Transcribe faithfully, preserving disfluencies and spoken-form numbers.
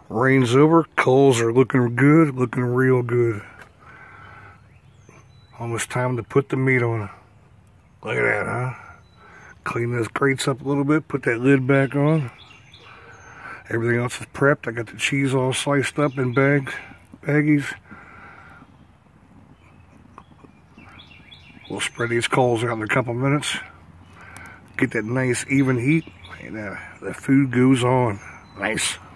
Rain's over, coals are looking good, looking real good. Almost time to put the meat on. Look at that, huh? Clean those grates up a little bit, put that lid back on. Everything else is prepped. I got the cheese all sliced up in bag, baggies. We'll spread these coals out in a couple minutes. Get that nice even heat, and uh, the food goes on. Nice.